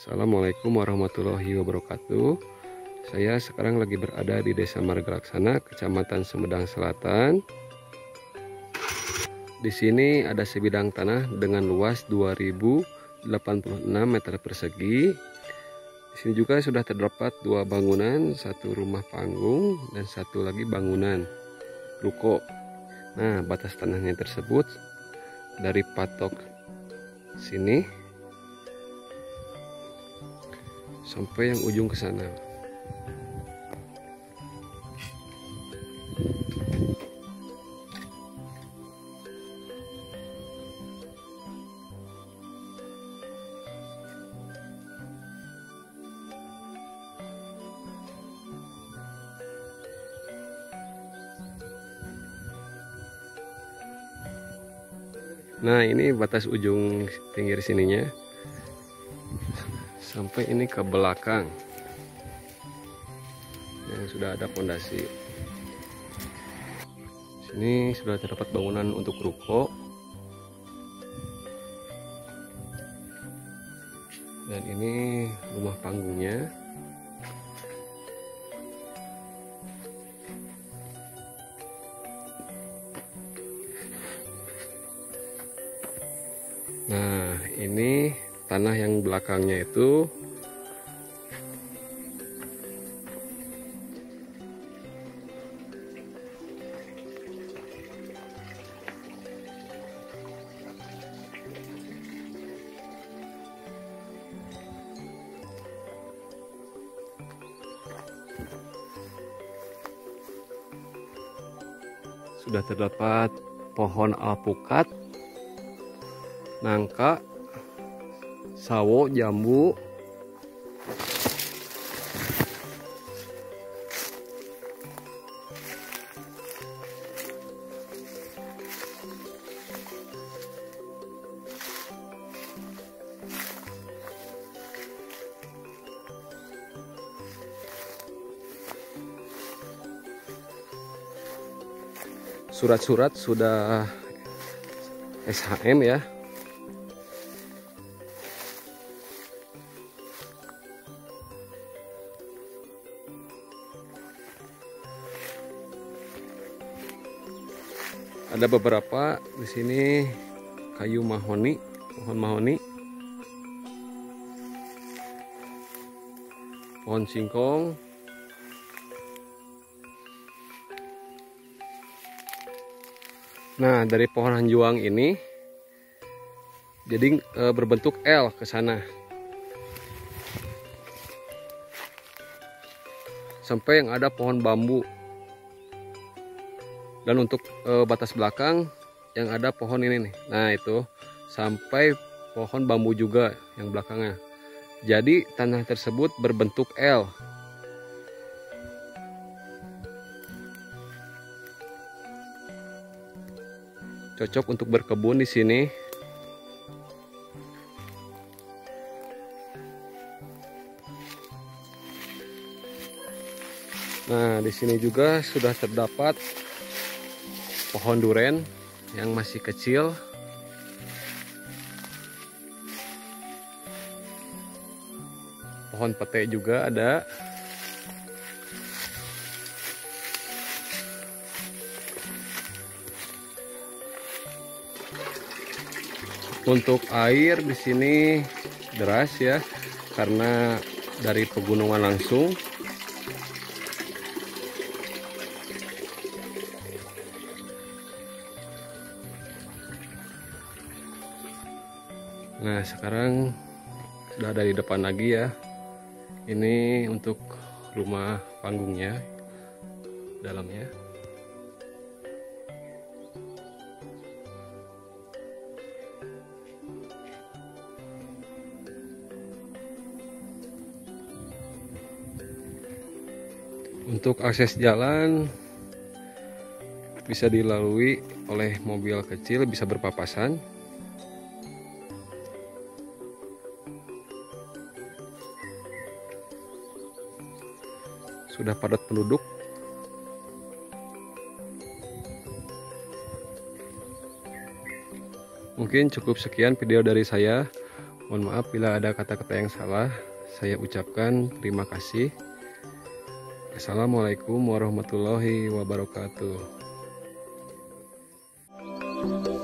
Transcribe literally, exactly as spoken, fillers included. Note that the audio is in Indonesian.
Assalamualaikum warahmatullahi wabarakatuh. Saya sekarang lagi berada di Desa Marga Laksana, Kecamatan Sumedang Selatan. Di sini ada sebidang tanah dengan luas dua ribu delapan puluh enam meter persegi. Di sini juga sudah terdapat dua bangunan, satu rumah panggung dan satu lagi bangunan ruko. Nah, batas tanahnya tersebut dari patok sini sampai yang ujung ke sana. Nah, ini batas ujung pinggir sininya sampai ini ke belakang yang sudah ada pondasi. Sini sudah terdapat bangunan untuk ruko dan ini rumah panggungnya. Nah, ini tanah yang belakangnya itu sudah terdapat pohon alpukat, nangka, sawo, jambu, surat-surat sudah S H M ya. Ada beberapa di sini kayu mahoni, pohon mahoni, pohon singkong, nah dari pohon hanjuang ini jadi e, berbentuk L ke sana sampai yang ada pohon bambu. Dan untuk e, batas belakang yang ada pohon ini nih. Nah, itu sampai pohon bambu juga yang belakangnya. Jadi tanah tersebut berbentuk L. Cocok untuk berkebun di sini. Nah, di sini juga sudah terdapat pohon duren yang masih kecil. Pohon pete juga ada. Untuk air di sini deras ya, karena dari pegunungan langsung. Nah, sekarang sudah ada di depan lagi ya. Ini untuk rumah panggungnya dalamnya. Untuk akses jalan bisa dilalui oleh mobil kecil, bisa berpapasan. Sudah padat penduduk. Mungkin cukup sekian video dari saya. Mohon maaf bila ada kata-kata yang salah. Saya ucapkan terima kasih. Assalamualaikum warahmatullahi wabarakatuh.